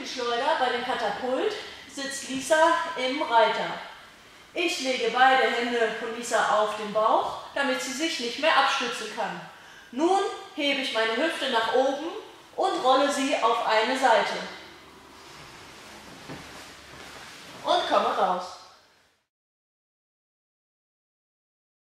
Geschleuder bei dem Katapult sitzt Lisa im Reiter. Ich lege beide Hände von Lisa auf den Bauch, damit sie sich nicht mehr abstützen kann. Nun hebe ich meine Hüfte nach oben und rolle sie auf eine Seite.